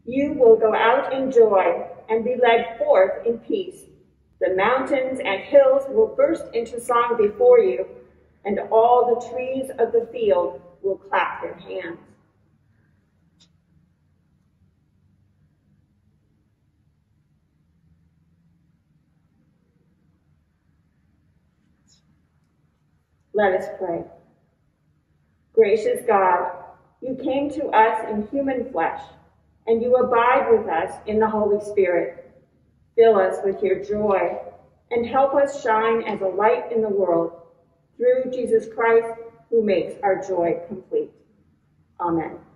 You will go out in joy and be led forth in peace. The mountains and hills will burst into song before you, and all the trees of the field will clap their hands. Let us pray. Gracious God, you came to us in human flesh, and you abide with us in the Holy Spirit. Fill us with your joy, and help us shine as a light in the world, through Jesus Christ, who makes our joy complete. Amen.